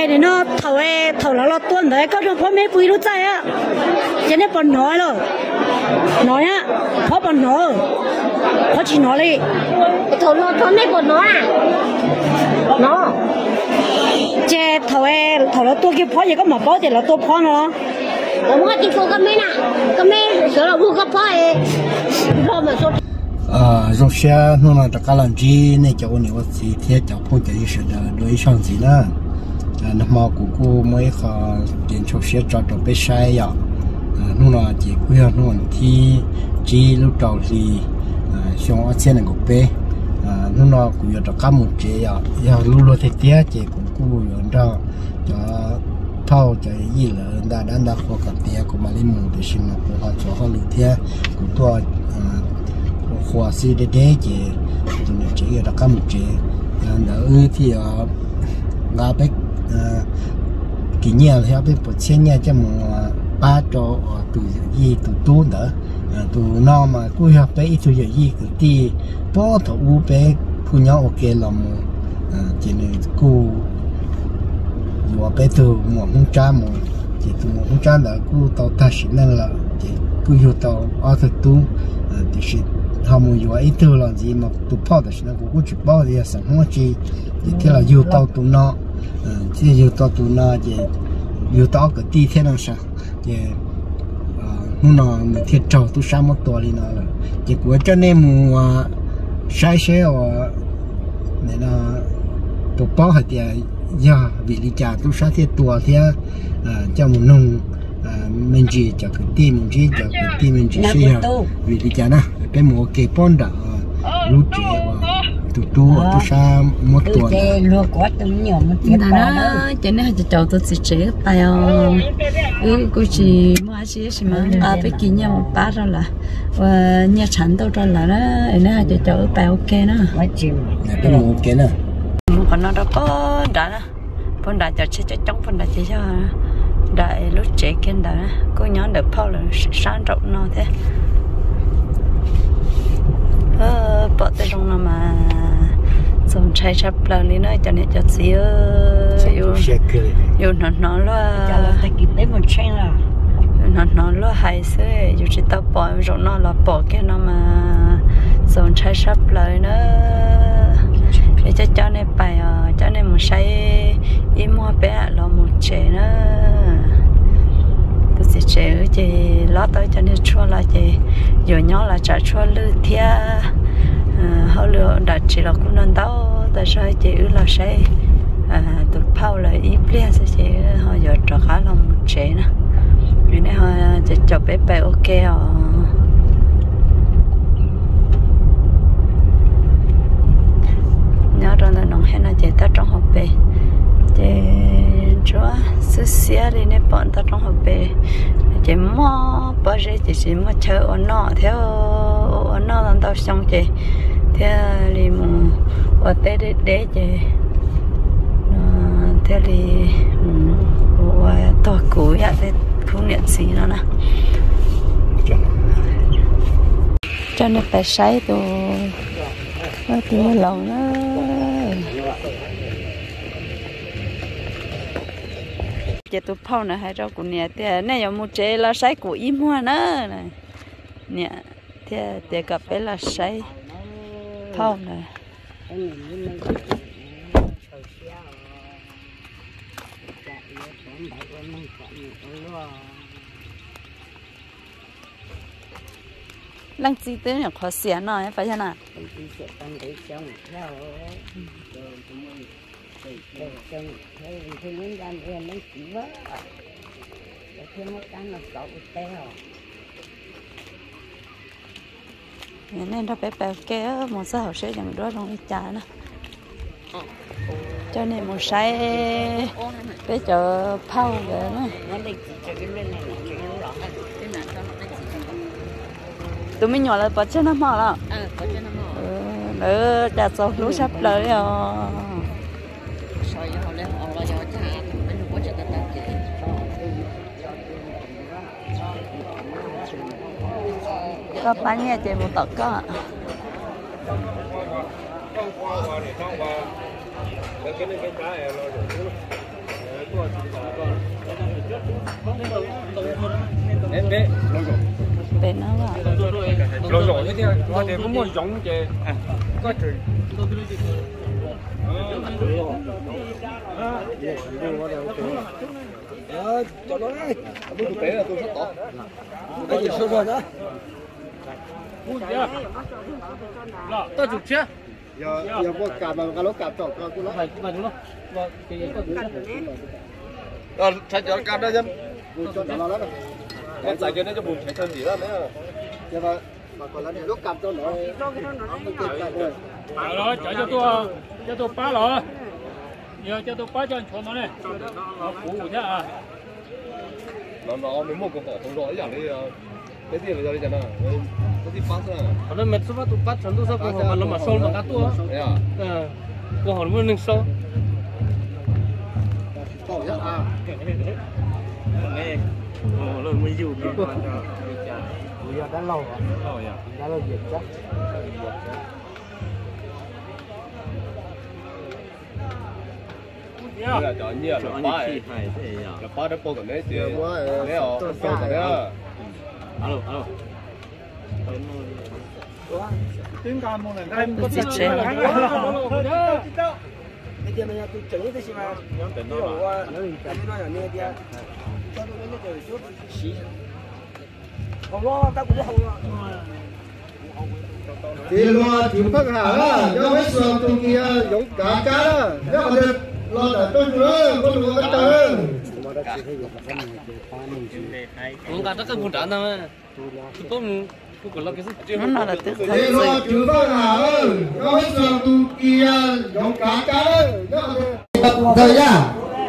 này nó thầu là tuần đấy có trong phố mấy bụi lúc chạy á cho nên bọn nói rồi nói á phố bọn nói phố chỉ nói đi thầu mấy bọn nói à nó che thầu là tôi kia phố gì có mà phố thì là tôi phố nóผมก็ที่ฟูก็ไม่น่ะก็ไม่เสือเราพูดก็พ่อเองพ่อมา说 rồi xe nó là tất cả làm gì này cháu này có gì thế cháu không chạy sự đó đối象gì nữa nó mà cô mới có tiền cho xe cho đồ bé sai à nó là chỉ quy hoạch nó thì chỉ lúc đầu thì xong ở trên này có bé nó là cũng có tất cả một chế à lúc lúc thế tiếc chỉ cũng cô đó cho thâu cho gì là đã khó cả tiếc của mà lấy mù để xin mà của họ cho họ lựa thế của tôi khoa sĩ để chị tụi nó chỉ là các một chị đỡ thì ngã bé kỷ niệm theo bé một xe nhà cho một ba chỗ tụi gì tụi tu nữa tụi nó mà cứ học bé ít tụi gì cứ đi bỏ thầu u bé phụ nhau ok là một chỉ nên cô vừa bé từ một hôm cha một chỉ từ một hôm cha là cô tàu ta chỉ nên là chỉ cứ hiểu tàu ở thực tu thì họ muốn dùng ít thứ là gì mà tụi họ đó là cũng chụp bao thì sản phẩm gì thì thế là yêu tao tụi nó thì yêu tao tụi nó thì yêu tao cái tí thế nào sao thì nó mình thiết trâu tụi sao một tuổi đi nó là thì của cho nên mùa sai xe ở này là tụi bao hạt thì giờ vì lý trả tụi sao thì tuổi thì cho một nông mình chỉ cho cái tim mình chỉ cho cái tim mình chỉ xây vì lý trả na cái mùa cây pon đã lúa trẻ và tụi sa một tuần lúa quá tụi nhiều một tiếng đó cho nên cho cháu tôi chỉ trẻ tay cô chỉ mua gì mà phải kỹ nhau một bát rồi là và nhà sản đâu rồi là đó nên cho cháu tay ok đó cái mùa ok nè còn nó đó pon đã cho chết chống pon đã chết cho đại lúa trẻ kia đó cô nhớ được phao là sáng rộng nó thế bỏ tới trong nó mà dùng trái sắp là lý nói cho nên cho xí yêu nó là nó là hay thế yêu chỉ tao bỏ rồi nó là bỏ cái nó mà dùng trái sắp lại nữa để cho nên bài cho nên một say im mua bé là một trẻ nữa tôi sẽ chị lót tới cho nên chua là chị rồi nhỏ là trả chua lư thia họ lừa đặt chỉ là cũng nên tao tại sao chị là say tụt phao là ít liền sẽ chị họ giờ trả khá là một trẻ nè vì này họ chỉ cho bé bé ok nhớ rằng là nông hen là chị ta trong học bé chị chúa xứ xía đi nên bọn ta trong học bé chị mua bao giờ chị chỉ mua chơi ở nó theo ở nó làm tao xong chị theo đi mua ở tết để chị theo đi mua to cũ vậy thì không nhận gì nữa nè cho nên phải sấy tôi lòng nó chị tụi phao này hay rau của nè thì này giống một chế là sấy của im hoa nữa này nè thì cặp bé là sấy phao này lăng chi tới là khó xé nó phải không nào nên nó bé bé kéo một số học sinh chẳng đó trong đi trà nữa cho nên một sai bé chờ phao rồi nữa tụi mình nhỏ là bỏ chân nó mò đó nữa đặt số lúa sắp tới rồi có bán nghe chị một tật có bên nó là rồi rồi thế kia có thể cũng muốn giống cái có thể cho nó đấy tôi thực tế là tôi rất tốt cái gì sơ rồi đó ta chụp chưa giờ mua cà mà cái lỗ cà trộn tôi nó phải mà đúng không thay cho cà đó chứ cho nó lắm em giải cho nó cho bùn chảy thân gì đó nữa giờ mà còn là lúc cà cho nó rồi chạy cho tôi phá rồi giờ cho tôi phá cho anh chọn nó này phụ nhá à nó mới mua của họ không rõ dạng đi cái gì bây giờ đi nào cái gì phá ra nó mệt số tụ bắt chọn tụ sao của họ mà nó mà sâu bằng cá tua của họ muốn nâng sâu to nhất à nghe lần mới dù đi bây giờ đã lâu rồi đã lâu việc chắc là chọn nhiều là phá đất bò còn đấy thì đấy ở sâu còn đấy alo tiếng ca môn này em có gì chơi bây giờ mình tôi chỉnh cái gì mà nó là nghe đi cho tôi lấy cái chút xí không lo ta cũng không lo thì lo chịu phát hạ đó do mấy xuồng tụi kia giống cả cá đó nếu mà được lo là tôi nữa có được cái trời muốn cả tất cả buồn tràn nào tôi còn lo cái gì nó là tự thì thấy lo rồi chịu phát hạ do mấy xuồng tụi kia giống cả cá đó nếu mà được thời gian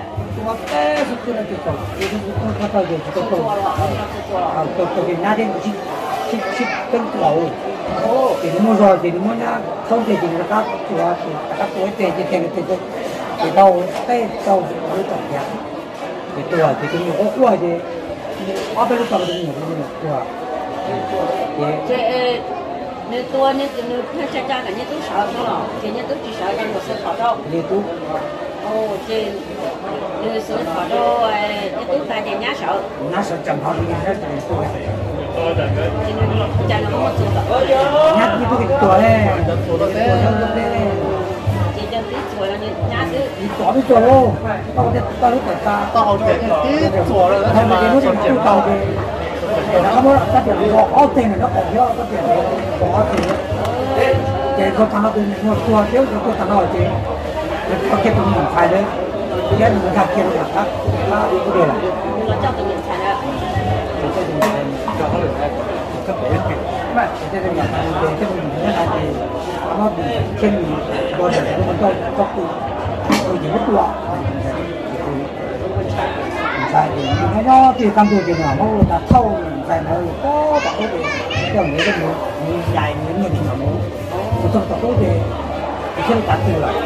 저기 낮에 10분 나오. thì nó mua rồi thì nó mua nhá không thì nó cắt chùa thì cắt cuối tiền thì tiền thì đâu cái đâu mới tập nhá thì chùa thì cái nhiều có chùa thì ở bên đó thì nhiều chùa thì nếu tôi nếu chắc chắn là như tôi sợ thôi thì như tôi chỉ sợ rằng một sự khó đâu như tôi thì như sự khó đâu như tôi tại nhà nhá sợ nó sợ chậm họ thì nó tôi chẳng là một sự sợ nhát như tôi chùa này chỉ cho tí chùa là như nhá chứ chùa biết chùa đâu tao lúc ta tao cái chùa rồi thay mà cái lúc tôi tao thì nó có cái tiền họ tiền nó còn nhớ cái tiền có tiền thì tôi thằng nó cũng mua chùa thiếu tôi thằng nó thì có cái tụi mình phải đấy cái mình gặp kia là khác là cái điều là nó cho tụi mình phải là cho nó được cấp để mà cái này là cái mình thế này thì nó bị trên bờ này nó còn có tôi chỉ mất lọ tại vì nó thì căn cứ thì nó là thâu tại nó có cả cái cho mấy cái người dài những người mà muốn trong tập đó thì khi nó cắt từ lại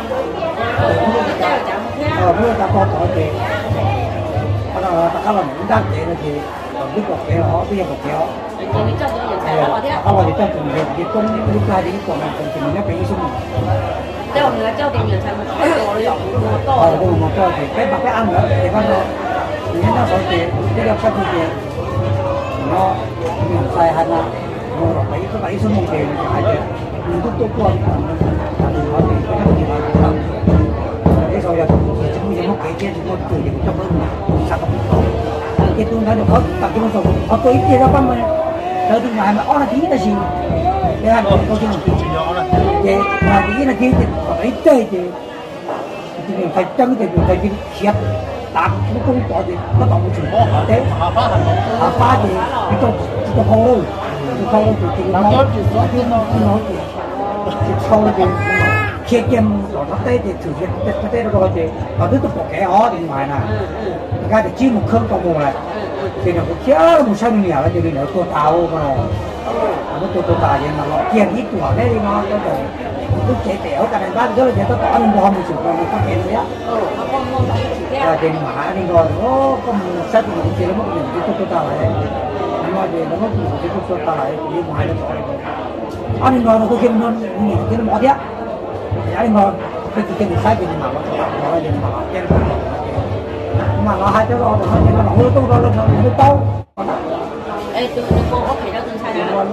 bây giờ ta có tội thì bắt đầu ta làm những đăng để nó thì biết một cái họ bây giờ một cái họ họ thì trong trường hợp thì con lúc này thì còn là còn thì nó bị sung cho người cho tiền người thành một cái đồ rồi một to thì cái ăn nữa thì con nó nó có tiền cái đó có tiền nó mình xài hay là mua cái bảy số một tiền thì phải chứ mình tôi quan thì họ thì cái gì mà cái rồi là chúng mình một cái chuyện một tuổi thì trong hơn sao không cái tôi nói được hết tập trung vào họ tôi ít tiền ra con mà tới đi ngoài mà ó là tí là gì cái anh có cái gì nhỏ này vậy mà tí là gì thì phải chơi thì mình phải chân thì mình phải đi xếp đạp nó không có thì nó còn một chuyện khó họ thế họ phá thì cái tôi không đâu thì nó nói thì không thì khi kem nó tới thì thử việc cái tới rồi thì họ tiếp tục một cái ó thì ngoài này cái thì chỉ một không còn một này thì nó cũng chết một sao nhiều là thì nó tôi tao mà nó tôi tao vậy mà nó tiền ít của đấy thì nó cho rồi tôi chạy tẻo cả này ba giờ là tôi có mình bom mình chụp mình có tiền đấy á tiền mà đi rồi nó có một sát thì chỉ là một mình tôi tao lại nhưng mà thì nó có một cái tôi tao lại thì ngoài nó anh nói nó có kiếm nó nghĩ cái nó bỏ thế anh nói cái sai thì mà nó cái hai chỗ đó thì nó lỏng tôi đó nó to. Ê, tôi cô có phải đó tôi sai rồi.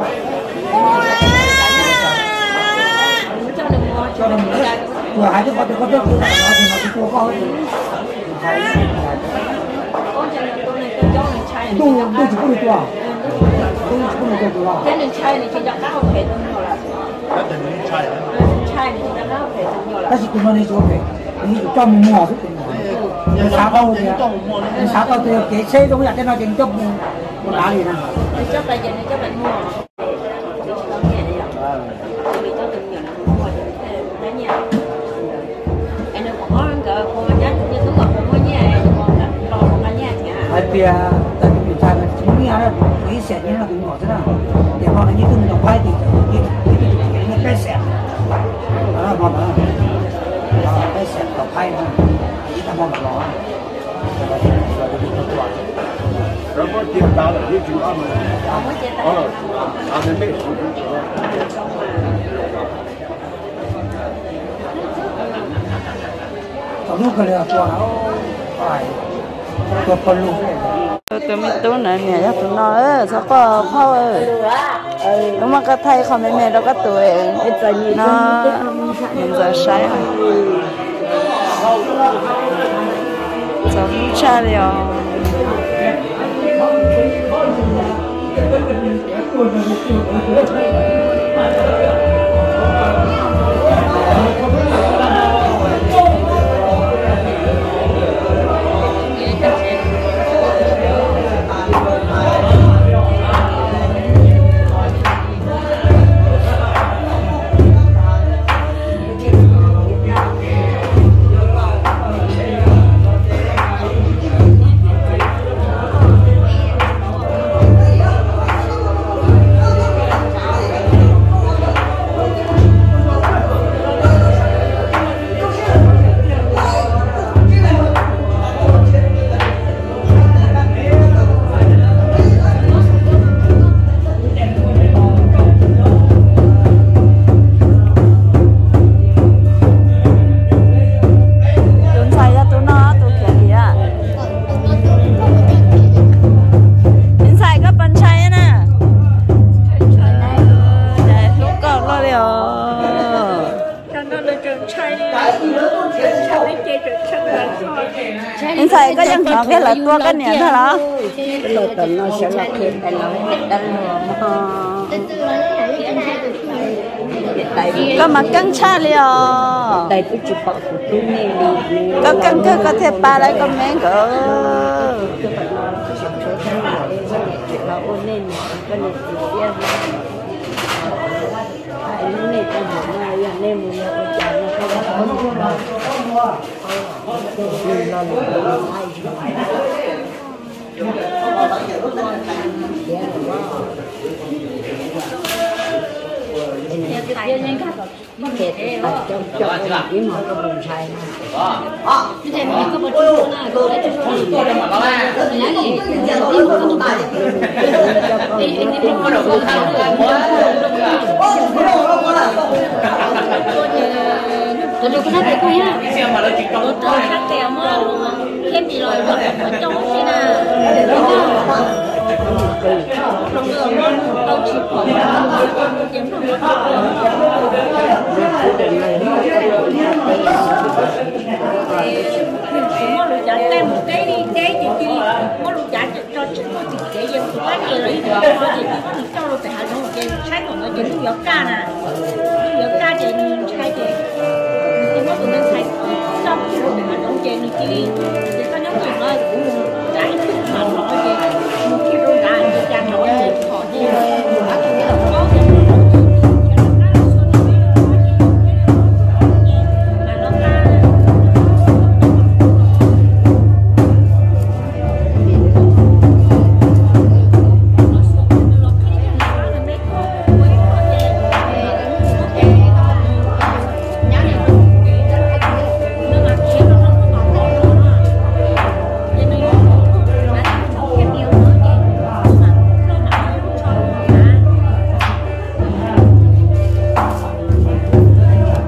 Cho nên vừa hai đứa con thì có trước nó thì nó cũng có Con cho nên tôi này tôi cho mình trai tôi chỉ có được qua tôi chỉ có được qua thế nên trai này chỉ đặt các học hệ thôi rồi là trai này chỉ đặt các học hệ thôi rồi là ta chỉ cũng nói chỗ về đi cho mình mua chút tiền xã câu thì cái xe giống như cái nó trên cấp một lá gì nè chắc là giờ này chắc bạn mua để cho con nghe đấy ạ vì cho từng nhiều là mua đấy nha em đừng có cái cô nhá như tôi còn mua nhà còn lo một cái nhà thì tại vì tại vì mình xài chính nhà đó cái xe như là cũng nhỏ thế nào để họ là như từng đồng quay thì cái cái xe đó là bọn đó cái xe đồng quay mà chỉ là bọn đó 然后接单了，也就俺们，俺们没收入。 lúc cái là cho nó phải cho con luôn tụi mình tụi này nè chắc tụi nó sao có phao đúng mà cái thay không mấy mẹ đâu có tuổi nó mình giờ sai rồi giống cha liều anh thầy có dân họ cái là tua cái niệm thôi đó lời tuần nó sẽ là thêm cái nó đăng có mặt căng cha liều đây tôi chụp bọc của tôi nè có căng cơ có thể ba lại có mấy cỡ nó ôn lên cái này chỉ biết anh này ta hỏi là nên một nhà trả nó không có tôi đâu có thấy cái ha tôi thắt kèo mà thêm gì rồi ở trong cái nào trong đường tôi chỉ khoảng kiếm được mua lụa chả tem một cái đi cái gì kia mua lụa chả cho chúng tôi thì cái gì cũng có nhiều đấy có gì có thì cho lụa phải hà nội cái trái của nó chỉ lụa gió ca nè lụa ca thì trái thì nó tụi mình thấy trong cái lụa hà nội cái này kia thì có nhóm người nói trái mà nói cái một cái lụa đá thì trang nói thì họ đi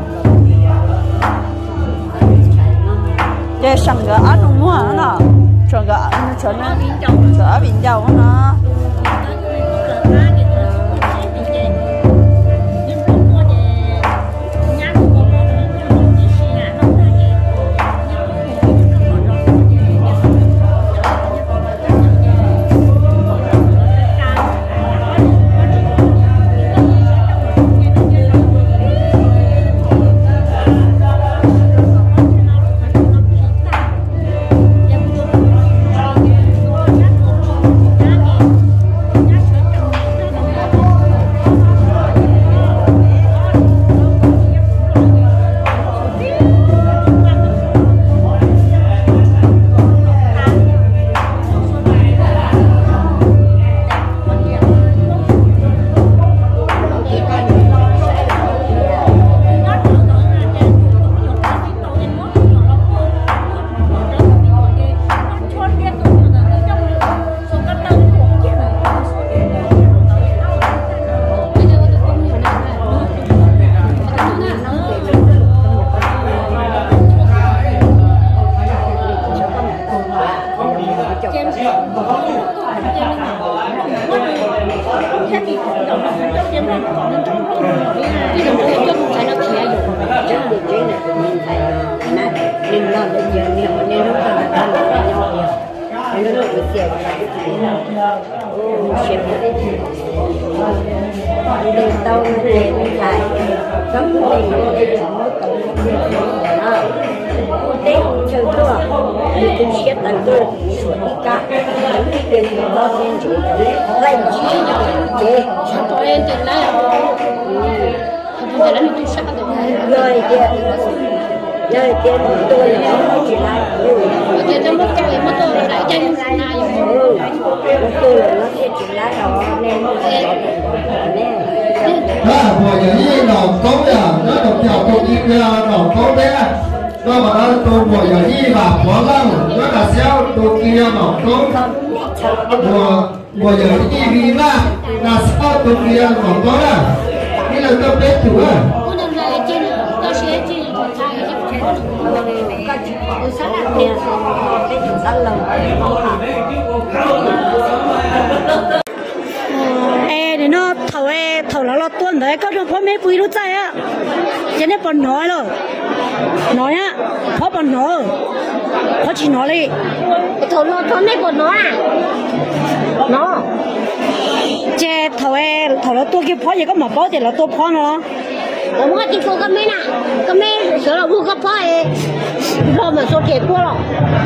cái sẵn cái ăn mua nó chuẩn gỡ nó chuẩn nó gỡ bình dầu nó để nó thầu là lo tuần đấy có trong phong mấy bùi lúc chạy á cho nên bọn nói á có bọn nói có chỉ nói đi thầu mấy bọn nói à nó che thầu là tôi kia phó gì có mà phó thì là tôi phó nóผมก็ติดโฟกัสไม่น่ะก็ไม่เสือเราพูดก็พ่อเองรอมาโซเกตพวกเรา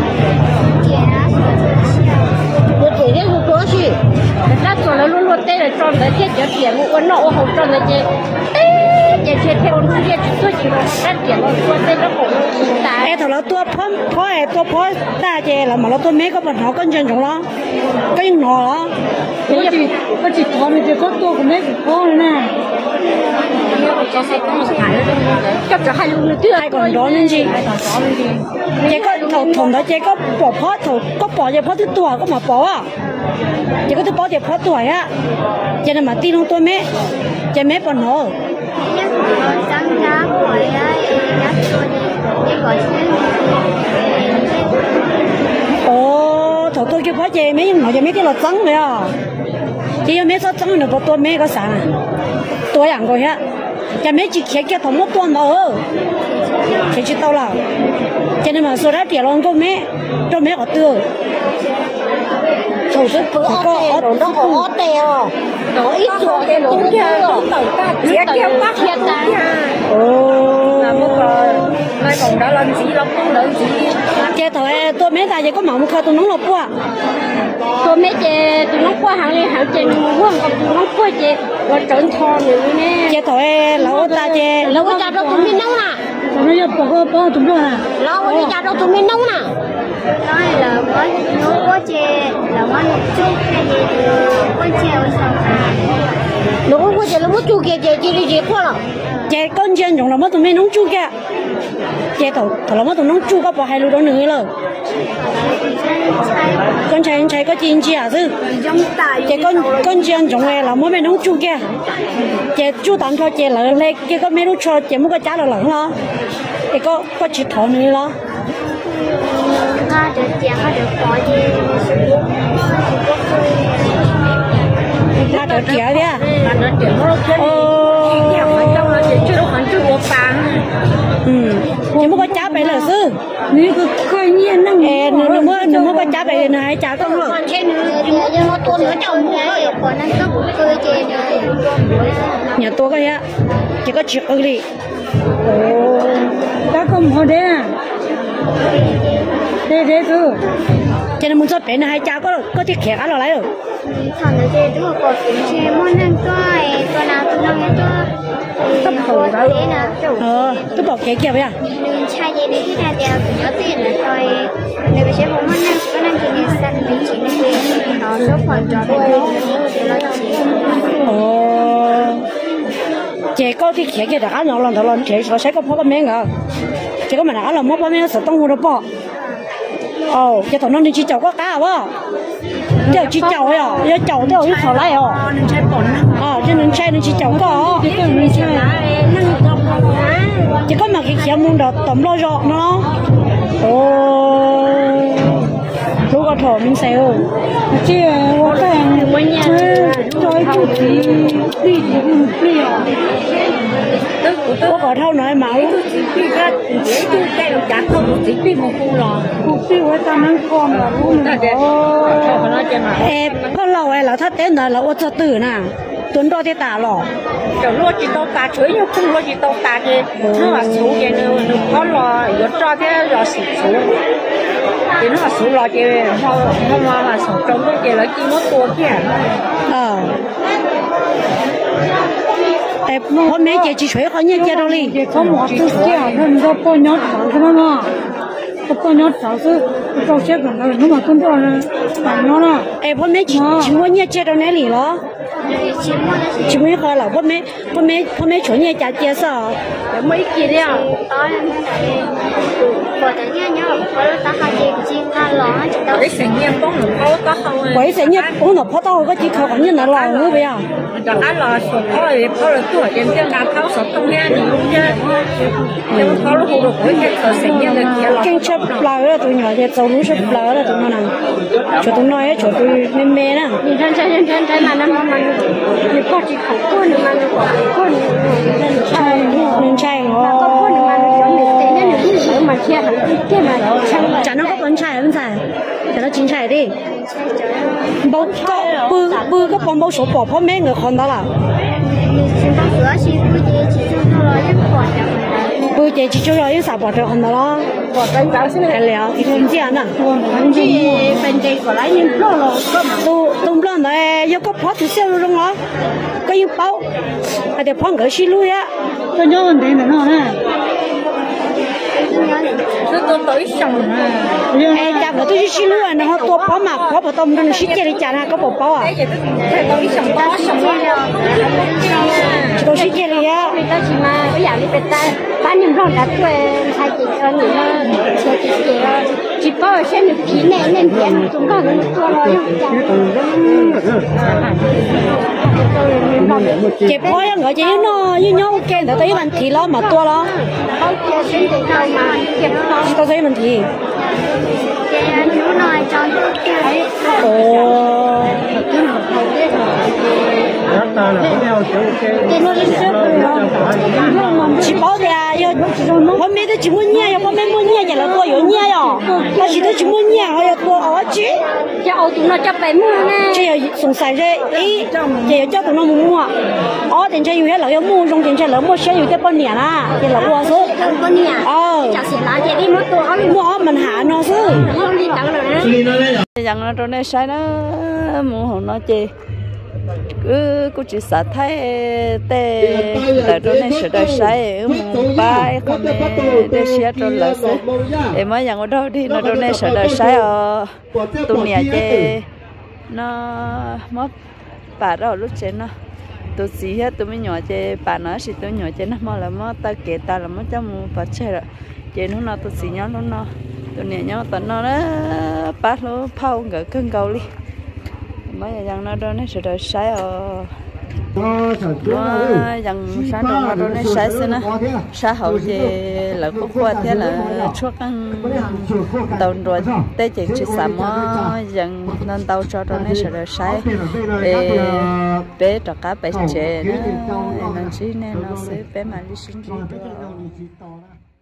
我姐姐是多去，那做了路对了，装的这节点我那我好装的这，哎，这些天我直接去做去了，那点了做对了好大。哎，头了多破大姐了嘛，了多每个不好跟正常了，跟我了。我只拖你这个多个没个破了呢。cấp cho hai luôn nữa hai còn đó nên gì chỉ có thùng đó chỉ có bỏ phốt thùng có bỏ gì phốt thứ tuổi có mà bỏ à chỉ có thứ bỏ gì phốt tuổi á cho nên mà tin không tôi mấy cho mấy bọn nó ồ thầu tôi kêu phốt gì mấy nói cho mấy cái lọt trắng rồi à chỉ mấy số trắng nữa bỏ tôi mấy cái sản tôi ăn rồi á cho mấy chị kia kia thằng mất tuần đó thì chị tao là cho nên mà số đó tiền luôn có mấy cho mấy ở tưa thủ tướng có nó có tiền nó ít số tiền nó cũng kia kia bác hiện tại là một mai còn đã làm gì lắm cũng đợi gì chơi thôi tôi mấy tài gì có mỏng khơi tôi nóng lộc quá tôi mấy chơi tôi nóng quá hàng lên hàng chơi mua còn tôi nóng quá chơi và trộn thò nữa nè chơi thôi lâu ta chơi lâu ta đâu tôi mới nóng à nó giờ bỏ tụi nó à lâu ta đâu tôi mới nóng à nói là có chơi là có một chút hay gì có chơi ở sau nó có chơi là mất chú kia chơi đi chơi qua rồi chơi con chơi dùng là mất tụi mình nóng chú kia chơi thầu là mất tụi nóng chú có bỏ hai lúa đó nữa rồi con trai có chín chi à chứ chơi con chơi dùng là mất mấy nóng chú kia chơi chú tạm cho chơi lợn lên kia có mấy lúc cho chơi mất cái chả là lợn lo thì có chỉ thầu nữa lo ta được chịu đi à nhưng mà có cháu bé là sư nếu cứ coi nhiên nó nghe nếu mà có cháu bé này cháu không được nhà tôi cái á chỉ có chuyện ư đi ta không có đấy à thế cứ cho nên muốn cho bé này hai cháu có thể khẽ ăn rồi lấy được thằng nó chơi đúng có phim chơi món ăn tôi nào tôi nói tôi khổ đó tôi bỏ cái kia vậy à đừng trai gì đấy thế nào thì nhớ tiền là tôi nếu cái chơi món ăn có năng thì nên săn mình chỉ nên nó số phần cho tôi chị có thì khẽ kia đã nó lần chị sẽ có phô bánh à chị có mà đã là món bánh nó sẽ tông vào đó bỏ cái thằng nó đi chỉ chậu có cá quá đeo chỉ chậu ấy à chậu đeo cái khẩu lại cho nên chơi nên chỉ chậu có chỉ có mà cái kia muốn đợt tầm lo rọ nó lúc có thổ mình xéo chứ có cái chơi chút đi có có thâu nói máu em có lâu ấy là thắt tên là ô cho tử nè tuấn đo thế tả lỏ kiểu luôn chỉ tao tả chuối nhưng không luôn chỉ tao tả thì nó là số cái nó có lò yếu cho thế là số thì nó là số lò thì không là số trong cái gì là chỉ nó tua kia hôm nay chị chỉ chuối khó nhớ chơi đâu đi có một cái kia nên nó bao nhiêu sáu cái mà có bao nhiêu sáu thứ câu xếp bằng cái nó mà con đó là bằng nó là em hôm nay chỉ muốn nhớ chơi đâu này lì đó chỉ muốn khó là hôm nay chuối nhớ chơi chơi sao mấy kia đấy à quấy sành nhiên bông nó khó có không quấy sành nhiên bông nó khó tao có chỉ khó như là lò nữa bây giờ cho cái lò sụp khó là tuổi trên trên đá tháo sụp không nghe gì luôn chứ nhưng khó nó không được quấy cái sành nhiên là kia lò kinh chấp lò là tụi nhỏ thì giàu lúa chấp lò là tụi nó nè cho tụi nó ấy cho tụi mềm mềm nè trên mà nó mình có chỉ khẩu con mà nó có con nên chay có con mà nó giống mình thế nên nó mà chia hẳn cái mà chả nó có con chay không chay chả nó chín chay đi bao có bư cái bông bao số bỏ phô mấy người con đó là bư chị chỉ cho rồi những sản bỏ được con đó lo bỏ tay cháu xin cái liệu thì không gì nữa chị bên đây có lấy những lô lô tôm lợn này yêu có phốt thì xem luôn đó có yêu bao để phốt cái xí lui á tôi nhớ vấn đề này nó nè tôi tới xong em chả có tôi xí lui nó họ tua phốt mà phốt tôm nó xí chơi đi chả là có bao à tôi xong tôi xí chơi đi á tôi chỉ mà bây giờ đi bên ta bán những rau đã tuổi hai chị con nữa chỉ có xem được kỹ này nên tiền chúng ta cũng thua rồi chị phô á người chị nó như nhau ok để thấy vấn đề lo mà tua lo không chơi xin được đâu mà kịp không có thấy vấn đề nó nói cho cái chỉ bảo thì hôm nay tôi chỉ muốn nhia, hôm nay muốn nhia là tôi có nhia rồi, mà chỉ tôi chỉ muốn nhia, họ tôi ở chứ, cho tụi nó cho bé mua nè, chỉ sùng sài đấy, chỉ cho tụi nó mua, tiền chơi nhiều hết là mua, dùng tiền chơi là mua xe nhiều cái bao nhiêu à, thì là mua số, bao nhiêu, chả xịn lá gì đi mua mình hạ nó chứ, rằng nó trong đây sai nó mua hồ nó chơi cứ cô chỉ sợ thấy tê tại trong này sẽ đợi sai một bài không để xe trong lỡ xe em mới nhận ở đâu thì nó trong này sẽ đợi sai ở tụi nhà chơi nó mất bà đó lúc chơi nó tụi gì hết tụi mấy nhỏ chơi bà nói gì tụi nhỏ chơi nó mà là mất ta kể ta là mất cho mua bà chơi rồi chơi nó tụi gì nhá nó tụi nhà nhá tụi nó đó bắt nó phao ngỡ cơn cầu đi mấy giờ nó đó nó sẽ đợi sai ở dần sáng trong mà rồi nó sai xin á sáng hậu thì là có qua thế là chuột ăn tàu rồi tới chỉ sắm dần nên tàu cho rồi nó sẽ được sai bé cho cá bé chế nó chỉ nên nó sẽ bé mà đi sinh gì